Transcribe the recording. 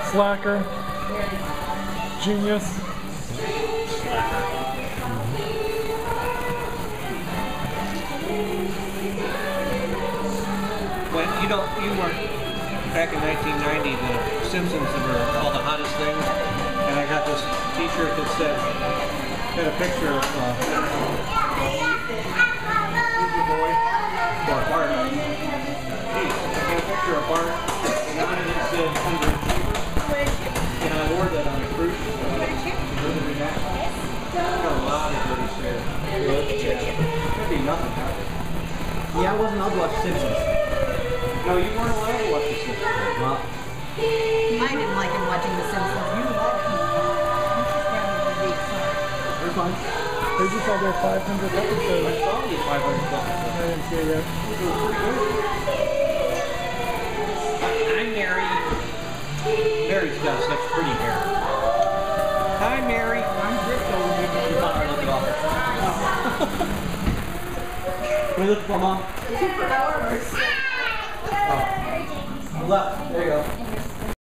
Slacker. Genius. When you weren't back in 1990, the Simpsons were all the hottest things, and I got this T-shirt that said, had a picture of who's the boy? Bart. Bart. Geez, I got a picture of Bart, and on it said underachiever, and I wore that on a cruise. Got a lot of goodies there. Could be nothing. Yeah, I wasn't allowed to watch Simpsons. No, you weren't allowed to watch The Simpsons. Well, I didn't like him watching The Simpsons. You liked him. they're fine. They just had their 500th episode. I saw you 500 episodes. I didn't see it yet. I'm Mary. Mary's got such pretty hair. Hi, Mary. I'm Driscoll. Can we look for Mom? Super hours. Oh. Left. There you go.